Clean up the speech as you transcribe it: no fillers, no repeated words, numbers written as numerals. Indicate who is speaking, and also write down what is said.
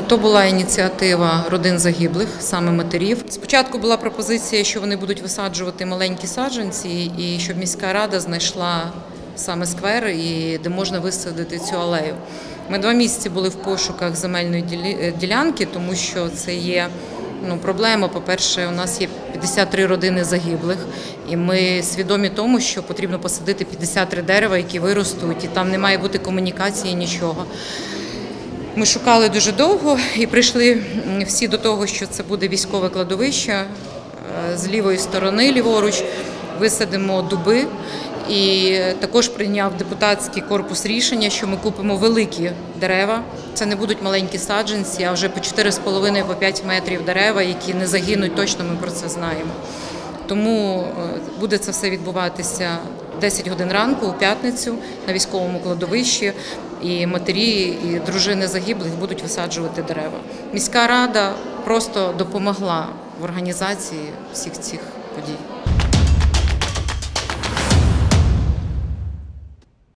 Speaker 1: То була ініціатива родин загиблих, саме матерів. Спочатку була пропозиція, що вони будуть висаджувати маленькі саджанці, і щоб міська рада знайшла саме сквер, де можна висадити цю алею. Ми 2 місяці були в пошуках земельної ділянки, тому що це є проблема. По-перше, у нас є 53 родини загиблих, і ми свідомі тому, що потрібно посадити 53 дерева, які виростуть, і там не має бути комунікації, нічого. Ми шукали дуже довго і прийшли всі до того, що це буде військове кладовище. З лівої сторони, ліворуч, висадимо дуби. І також прийняв депутатський корпус рішення, що ми купимо великі дерева. Це не будуть маленькі саджанці, а вже по 4,5 по 5 метрів дерева, які не загинуть, точно ми про це знаємо. Тому буде це все відбуватися 10 годин ранку у п'ятницю на військовому кладовищі. І матері, і дружини загиблих будуть висаджувати дерева. Міська рада просто допомогла в організації всіх цих подій.